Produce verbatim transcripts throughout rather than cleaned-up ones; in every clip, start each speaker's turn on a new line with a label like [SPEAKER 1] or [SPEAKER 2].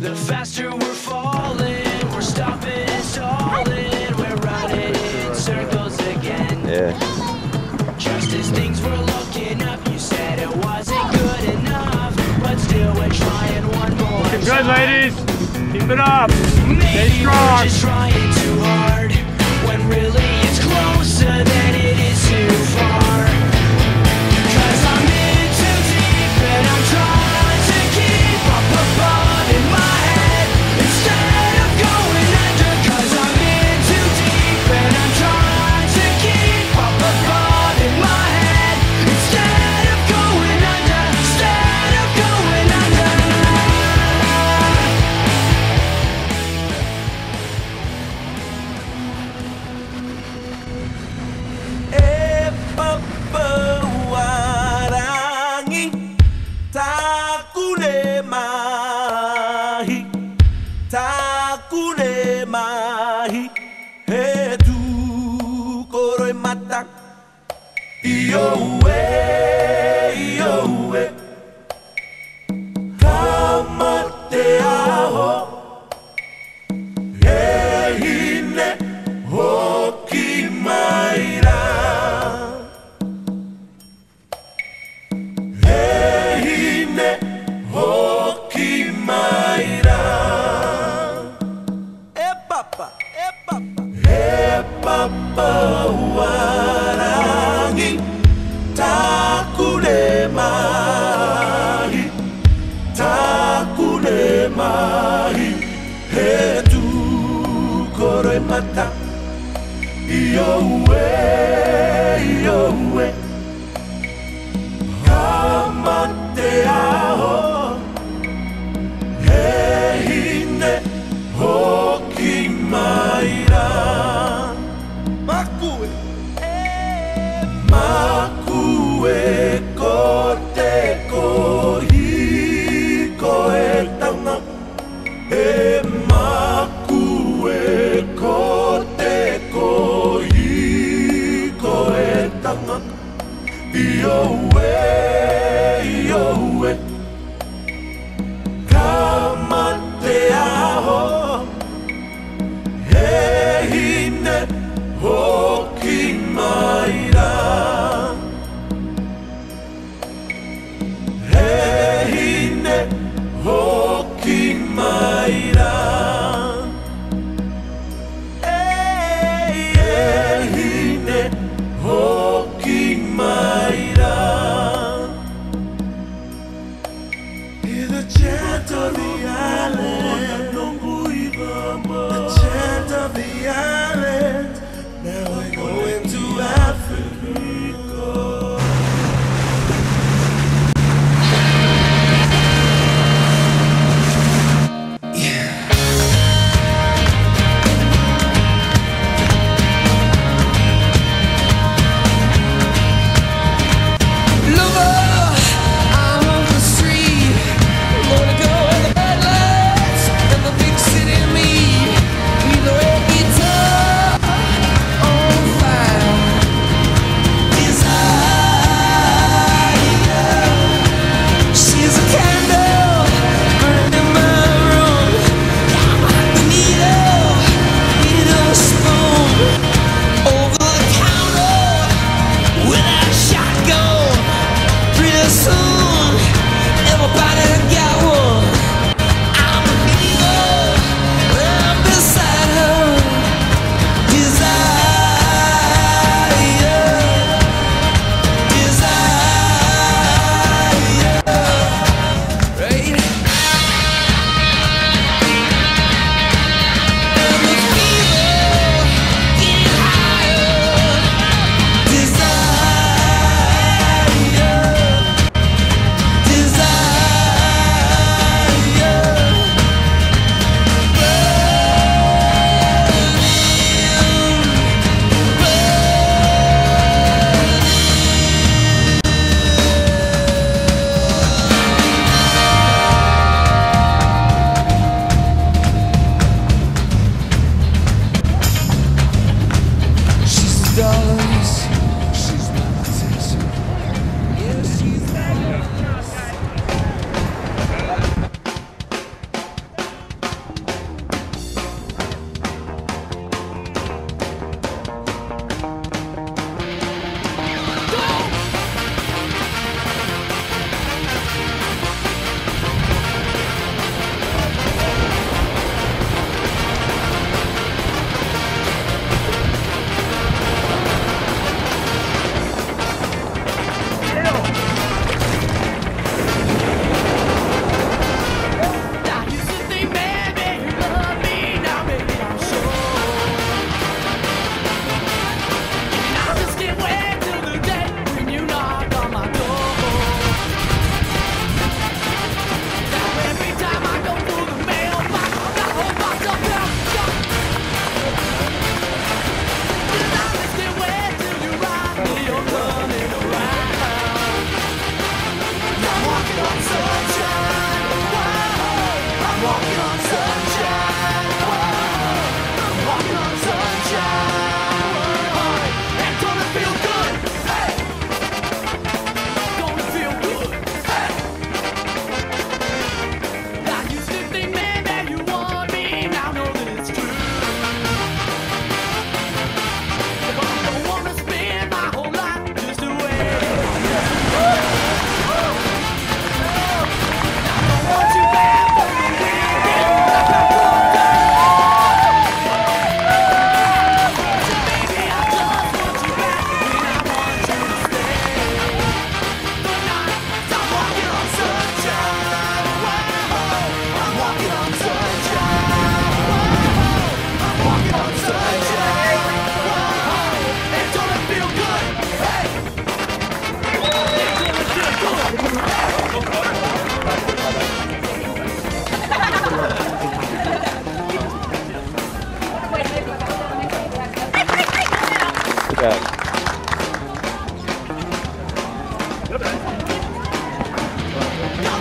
[SPEAKER 1] The faster we're falling, we're stopping and stalling, we're running in circles again.
[SPEAKER 2] Yeah.
[SPEAKER 1] Just as things were looking up, you said it wasn't good enough, but still we're trying one more time.
[SPEAKER 3] Good, ladies. Keep it up.
[SPEAKER 1] Maybe
[SPEAKER 3] Stay strong.
[SPEAKER 1] we're just trying too hard, when really it's closer than it is too far. Cause I'm in too deep and I'm trying to keep up above in my head instead of going under. Cause I'm in too deep and I'm trying to keep up above in my head instead of going under, instead of going under.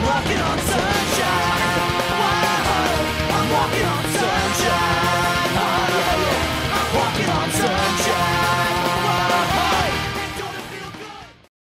[SPEAKER 1] walking on sunshine.